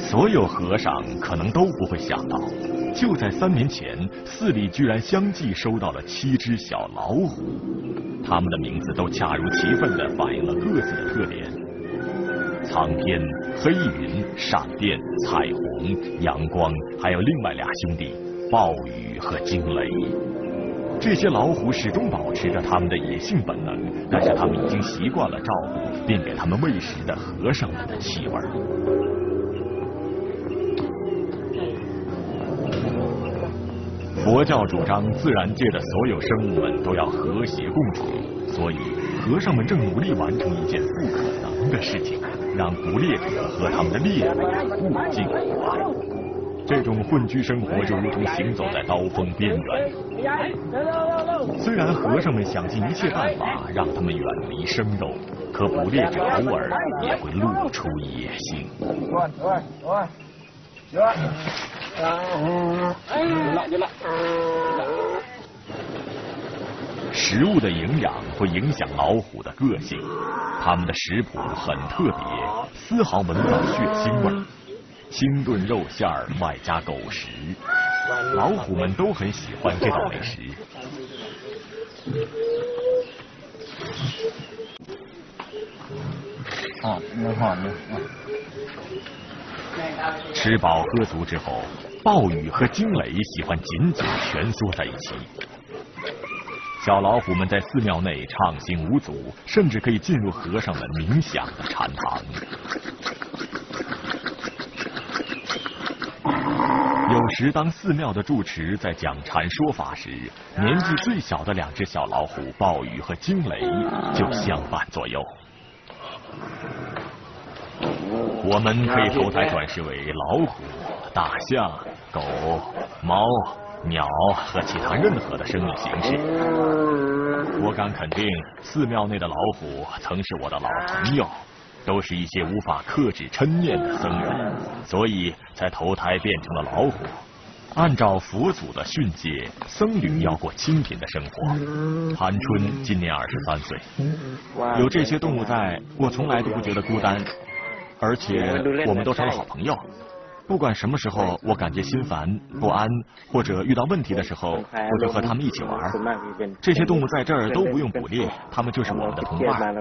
所有和尚可能都不会想到，就在3年前，寺里居然相继收到了7只小老虎，它们的名字都恰如其分地反映了各自的特点：苍天、黑云、闪电、彩虹、阳光，还有另外2兄弟暴雨和惊雷。这些老虎始终保持着它们的野性本能，但是它们已经习惯了照顾并给它们喂食的和尚们的气味。佛教主张自然界的所有生物们都要和谐共处，所以和尚们正努力完成一件不可能的事情，让捕猎者和他们的猎物物尽无碍。这种混居生活就如同行走在刀锋边缘。虽然和尚们想尽一切办法让他们远离生肉，可捕猎者偶尔也会露出野性。食物的营养会影响老虎的个性，它们的食谱很特别，丝毫闻不到血腥味。清炖肉馅儿外加狗食，老虎们都很喜欢这道美食。吃饱喝足之后，暴雨和惊雷喜欢紧紧蜷缩在一起。小老虎们在寺庙内畅行无阻，甚至可以进入和尚们冥想的禅堂。有时，当寺庙的住持在讲禅说法时，年纪最小的2只小老虎暴雨和惊雷就相伴左右。我们可以投胎转世为老虎、大象、狗、猫、鸟和其他任何的生命形式。我敢肯定，寺庙内的老虎曾是我的老朋友，都是一些无法克制嗔念的僧人，所以才投胎变成了老虎。按照佛祖的训诫，僧侣要过清贫的生活。潘春今年23岁，有这些动物在，我从来都不觉得孤单，而且我们都成了好朋友。不管什么时候我感觉心烦、不安或者遇到问题的时候，我就和他们一起玩。这些动物在这儿都不用捕猎，他们就是我们的同伴。